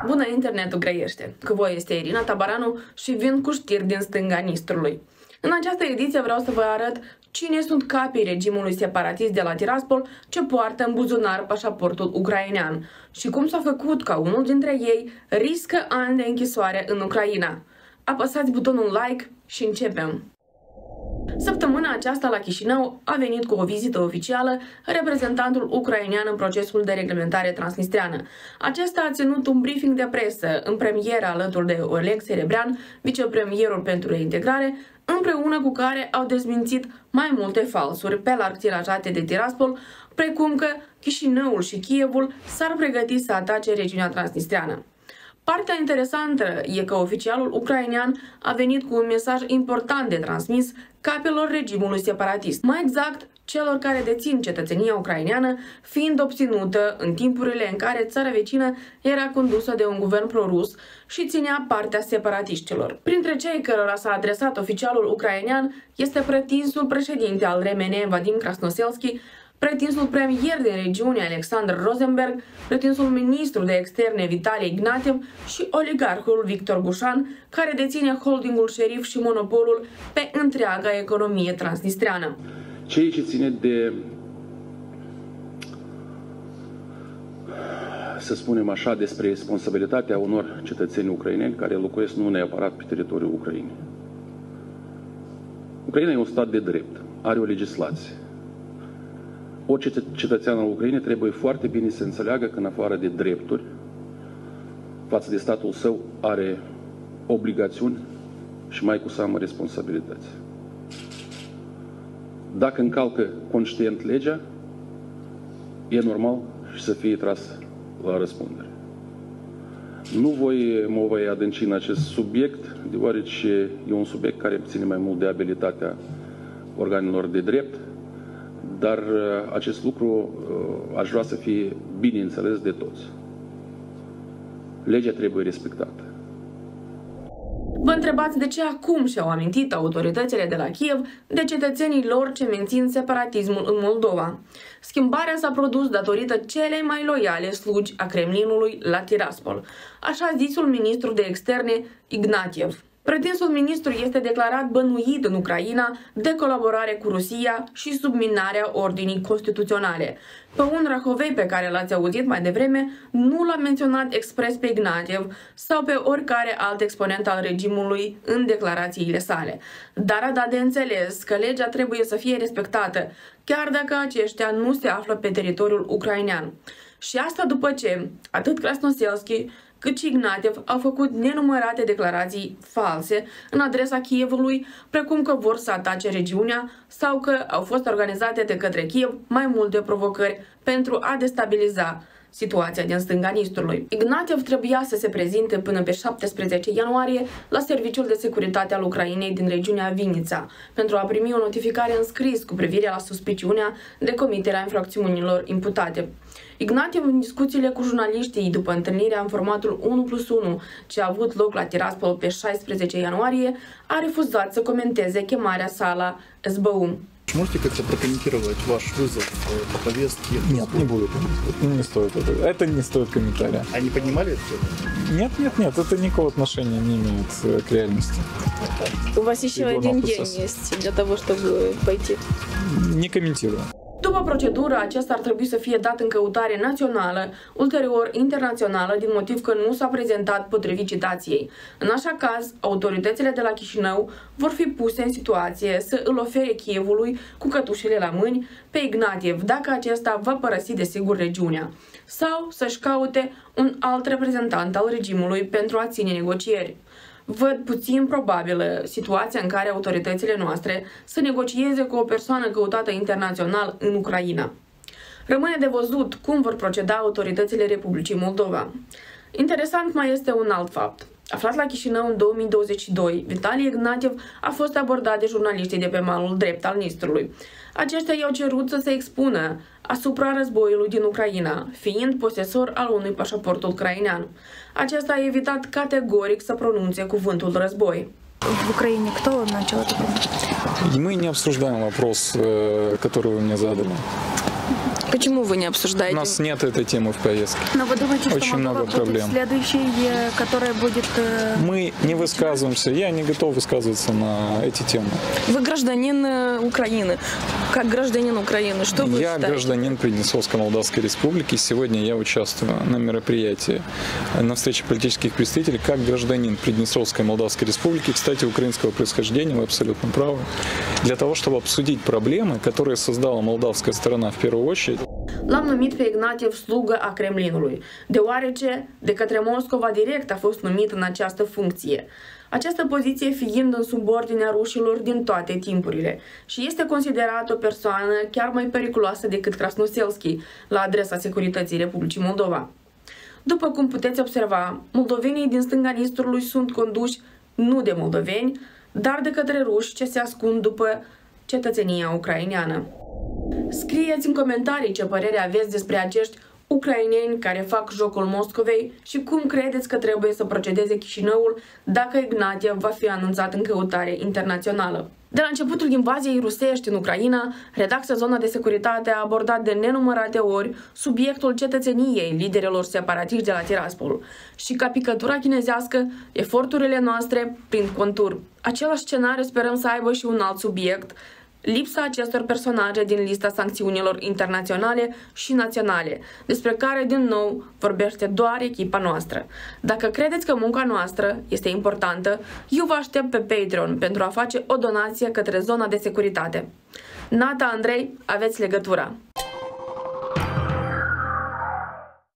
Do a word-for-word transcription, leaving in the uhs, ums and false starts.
Bună, internetul grăiește! Cu voi este Irina Tabaranu și vin cu știri din stânga Nistrului. În această ediție vreau să vă arăt cine sunt capii regimului separatist de la Tiraspol ce poartă în buzunar pașaportul ucrainean și cum s-a făcut ca unul dintre ei riscă ani de închisoare în Ucraina. Apăsați butonul like și începem! Săptămâna aceasta la Chișinău a venit cu o vizită oficială reprezentantul ucrainean în procesul de reglementare transnistreană. Acesta a ținut un briefing de presă în premieră alături de Oleg Serebrean, vicepremierul pentru reintegrare, împreună cu care au dezmințit mai multe falsuri pe larg tirajate de Tiraspol, precum că Chișinăul și Kievul s-ar pregăti să atace regiunea transnistreană. Partea interesantă e că oficialul ucrainean a venit cu un mesaj important de transmis capelor regimului separatist, mai exact celor care dețin cetățenia ucraineană, fiind obținută în timpurile în care țara vecină era condusă de un guvern prorus și ținea partea separatiștilor. Printre cei cărora s-a adresat oficialul ucrainean este pretinsul președinte al R M N, Vadim Krasnoselski, pretinsul premier din regiune, Alexander Rosenberg, pretinsul ministru de externe, Vitali Ignatiev și oligarhul Victor Gușan, care deține holdingul șerif și monopolul pe întreaga economie transnistreană. Ceea ce ține de, să spunem așa, despre responsabilitatea unor cetățeni ucraineni care locuiesc nu neapărat pe teritoriul Ucrainei. Ucraina e un stat de drept, are o legislație. Orice cetățean al Ucrainei trebuie foarte bine să înțeleagă că în afară de drepturi față de statul său are obligațiuni și mai cu seamă responsabilități. Dacă încalcă conștient legea, e normal și să fie tras la răspundere. Nu voi mă voi adânci în acest subiect, deoarece e un subiect care ține mai mult de abilitatea organelor de drept, dar acest lucru aș vrea să fie bine înțeles de toți. Legea trebuie respectată. Vă întrebați de ce acum și-au amintit autoritățile de la Kiev de cetățenii lor ce mențin separatismul în Moldova. Schimbarea s-a produs datorită celei mai loiale slugi a Kremlinului la Tiraspol, așa zisul ministru de externe Ignatiev. Pretinsul ministru este declarat bănuit în Ucraina de colaborare cu Rusia și subminarea ordinii constituționale. Pe un Rahovei pe care l-ați auzit mai devreme nu l-a menționat expres pe Ignatiev sau pe oricare alt exponent al regimului în declarațiile sale, dar a dat de înțeles că legea trebuie să fie respectată, chiar dacă aceștia nu se află pe teritoriul ucrainean. Și asta după ce atât Krasnoselski cât și Ignatiev au făcut nenumărate declarații false în adresa Kievului, precum că vor să atace regiunea sau că au fost organizate de către Kiev mai multe provocări pentru a destabiliza situația din stânga Nistrului. Ignatiev trebuia să se prezinte până pe șaptesprezece ianuarie la Serviciul de Securitate al Ucrainei din regiunea Vinița pentru a primi o notificare în scris cu privire la suspiciunea de comiterea infracțiunilor imputate. Ignatiev, în discuțiile cu jurnaliștii după întâlnirea în formatul unu plus unu ce a avut loc la Tiraspol pe șaisprezece ianuarie, a refuzat să comenteze chemarea sa la S B U. Можете как-то прокомментировать ваш вызов по повестке? Нет, не буду. Не стоит это. Это не стоит комментария. Они понимали это? Нет, нет, нет. Это никакого отношения не имеет к реальности. У вас еще один день есть для того, чтобы пойти. Не комментирую. După procedură, acesta ar trebui să fie dat în căutare națională, ulterior internațională, din motiv că nu s-a prezentat potrivit citației. În așa caz, autoritățile de la Chișinău vor fi puse în situație să îl ofere Kievului cu cătușele la mâini pe Ignatiev, dacă acesta va părăsi desigur regiunea, sau să-și caute un alt reprezentant al regimului pentru a ține negocieri. Văd puțin probabilă situația în care autoritățile noastre să negocieze cu o persoană căutată internațional în Ucraina. Rămâne de văzut cum vor proceda autoritățile Republicii Moldova. Interesant mai este un alt fapt. Aflat la Chișinău în două mii douăzeci și doi, Vitali Ignatiev a fost abordat de jurnaliștii de pe malul drept al Nistrului. Aceștia i-au cerut să se expună asupra războiului din Ucraina, fiind posesor al unui pașaport ucrainean. Acesta a evitat categoric să pronunțe cuvântul război. В Украине кто начал это? Мы не обсуждаем вопрос, который вы мне задали. Почему вы не У обсуждаете? нас нет этой темы в повестке. Но вы думаете, что Очень Молдова много будет проблем. следующей, э, которая будет... э, Мы не высказываемся, я не готов высказываться на эти темы. Вы гражданин э, Украины. Как гражданин Украины, что вы Я считаете? гражданин Приднестровской Молдавской Республики. Сегодня я участвую на мероприятии на встрече политических представителей как гражданин Приднестровской Молдавской Республики, кстати, украинского происхождения, вы абсолютно правы, для того, чтобы обсудить проблемы, которые создала молдавская сторона в первую очередь. L-am numit pe Ignatiev slugă a Kremlinului, deoarece de către Moscova direct a fost numit în această funcție. Această poziție fiind în subordinea rușilor din toate timpurile și este considerat o persoană chiar mai periculoasă decât Krasnoselski la adresa securității Republicii Moldova. După cum puteți observa, moldovenii din stânga Nistrului sunt conduși nu de moldoveni, dar de către ruși ce se ascund după cetățenia ucraineană. Scrieți în comentarii ce părere aveți despre acești ucraineni care fac jocul Moscovei și cum credeți că trebuie să procedeze Chișinăul dacă Ignatiev va fi anunțat în căutare internațională. De la începutul invaziei rusești în Ucraina, redacția Zona de Securitate a abordat de nenumărate ori subiectul cetățeniei liderilor separatiști de la Tiraspol și, ca picătura chinezească, eforturile noastre prind contur. Același scenariu sperăm să aibă și un alt subiect, lipsa acestor personaje din lista sancțiunilor internaționale și naționale, despre care, din nou, vorbește doar echipa noastră. Dacă credeți că munca noastră este importantă, eu vă aștept pe Patreon pentru a face o donație către Zona de Securitate. Nata Andrei, aveți legătura!